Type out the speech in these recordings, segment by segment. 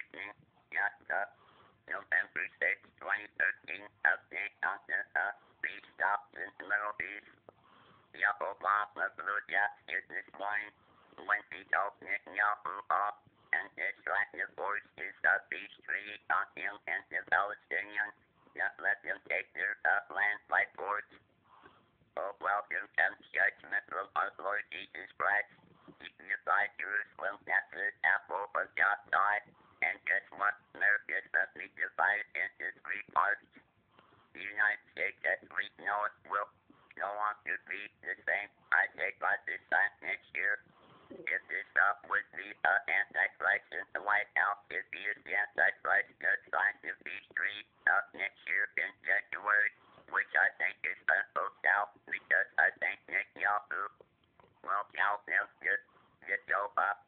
listening. Yes, November 6, 2013, update on the peace talks in the Middle East. The Obama blew is this morning when he told Netanyahu off and is trying to force his peace treaty on him and the Palestinians. Not let them take their land by force. Oh, well, here comes judgment from our Lord Jesus Christ. He unified Jerusalem, that's the apple of God's eye. And guess what? America is suddenly divided into three parts. The United States, as we know it, will no longer be the same. I say by this time next year, if this would be Antichrist in the White House, if he is the Antichrist, just sign the peace treaty next year in January, which I think is unfolked out because I think Netanyahu will help him just go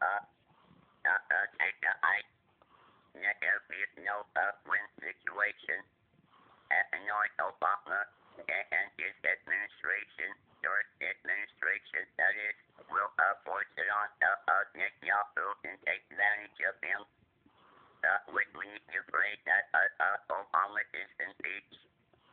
take a hike. There is no win situation. Annoying Obama and his administration, that is, will force it on Netanyahu and take advantage of him. We need to pray that Obama is impeached.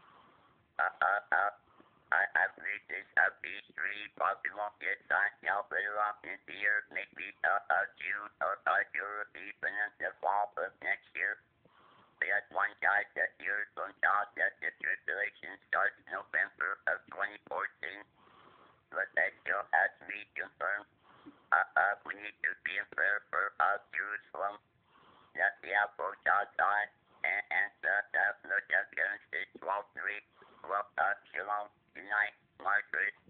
I believe this peace treaty probably won't get signed out later on this year, maybe June or Europe even in the fall of next year. We had one guy that year from God that the tribulation starts November of 2014, but that still has to be confirmed. We need to be in prayer for Jerusalem, that the apple of God's eye, and look at Genesis 12:3. Well, shalom, good night, Margaret.